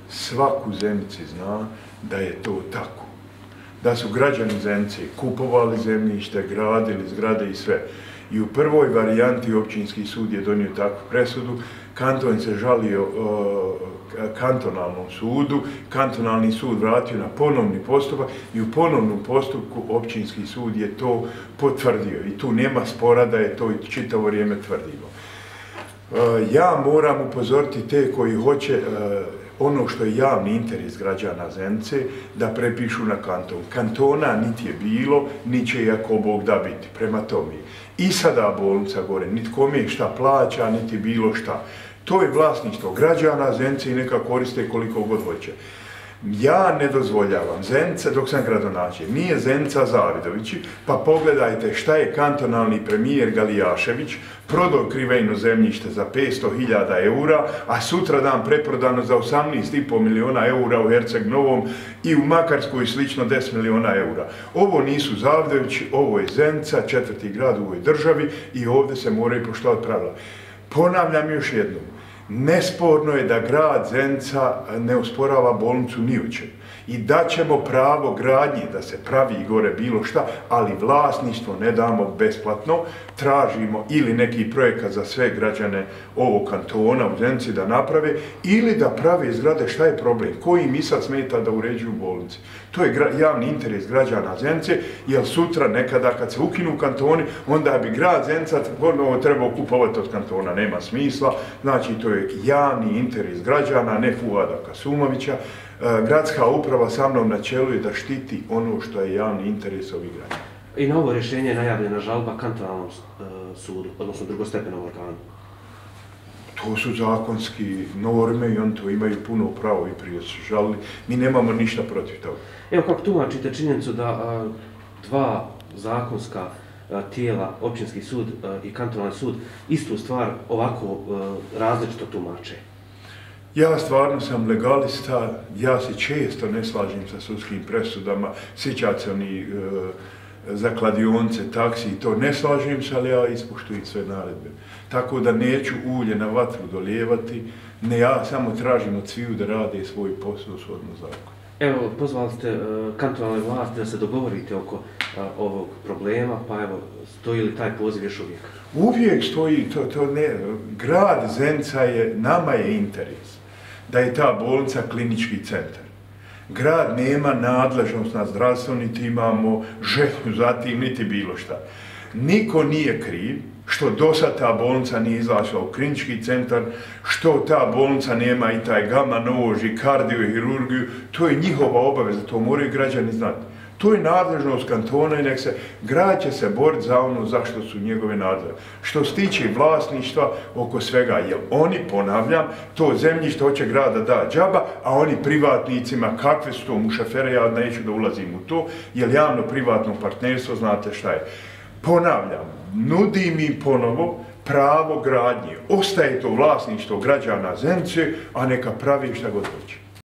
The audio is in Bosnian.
svak u Zenici zna da je to tako. Da su građani Zenice kupovali zemljište, gradili zgrade i sve. I u prvoj varijanti općinski sud je donio takvu presudu, kanton se žalio kantonalnom sudu, kantonalni sud vratio na ponovni postupak i u ponovnom postupku općinski sud je to potvrdio. I tu nema spora da je to čitavo vrijeme tvrdilo. Ja moram upozoriti te koji hoće ono što je javni interes građana Zenice da prepišu na kanton. Kantona niti je bilo, ni će ako Bog da biti. Prema tome, i sada bolnica gore, niti kome šta plaća, niti bilo šta. To je vlasništvo građana Zenice i neka koriste koliko god hoće. Ja ne dozvoljavam, Zenica, dok sam gradonačelnik, nije Zenica Zavidovići, pa pogledajte šta je kantonalni premijer Galijašević prodao Krivejno zemljište za 500.000 eura, a sutra dan preprodano za 18,5 miliona eura u Herceg Novom i u Makarskoj slično 10 miliona eura. Ovo nisu Zavidovići, ovo je Zenica, četvrti grad u ovoj državi i ovdje se moraju poštovati pravila. Ponavljam još jednom. Nesporno je da grad Zenica ne osporava bolnicu ni u čemu. I daćemo pravo gradnje da se pravi gore bilo šta, ali vlasništvo ne damo besplatno, tražimo ili neki projekat za sve građane ovog kantona u Zenici da naprave, ili da prave zgrade. Šta je problem? Koji mi sad smeta da uređuju bolnice? To je javni interes građana Zenice, jer sutra nekada kad se ukinu kantoni, onda bi grad Zenica ponovo trebao kupovati od kantona. Nema smisla, znači to je javni interes građana, ne Fuada Kasumovića. Gradska uprava sa mnom na čelu je da štiti ono što je javni interes ovih građana. I na ovo rješenje je najavljena žalba kantonalnom sudu, odnosno drugostepenom organu. To su zakonski norme i oni to imaju puno pravo i prije su žalili. Mi nemamo ništa protiv toga. Evo kako tumačite činjenicu da dva zakonska tijela, općinski sud i kantonalni sud, istu stvar ovako različito tumače? Ja stvarno sam legalista, ja se često ne slažem sa sudskim presudama, sjećate se oni za kladionce, taksi i to, ne slažem se, ali ja ispoštujem sve naredbe. Tako da neću ulje na vatru dolijevati, ne, ja samo tražim od sviju da rade svoj posao shodno zakonu. Evo, pozvali ste kantonalne vlasti da se dogovorite oko ovog problema, pa evo, stoji li taj poziv još uvijek? Uvijek stoji, to ne, grad Zenica je, nama je interes da je ta bolnica klinički centar. Grad nema nadležnost na zdravstvo, niti imamo želju za tim, niti bilo šta. Niko nije kriv što dosad ta bolnica nije izlašla u klinički centar, što ta bolnica nema i taj gama nož i kardiohirurgiju, to je njihova obaveza, to moraju građani znati. To je nadležnost kantona i nek se, grad će se boriti za ono zašto su njegove nadležnosti. Što se tiče vlasništva oko svega, jer oni, ponavljam, to zemljište hoće grada da džaba, a oni privatnicima, kakve su to mušafere, ja neću da ulazim u to, jer javno-privatno partnerstvo, znate šta je. Ponavljam, nudim im ponovo pravo gradnje. Ostaje to vlasništvo građana Zenice, a neka pravi šta god hoće.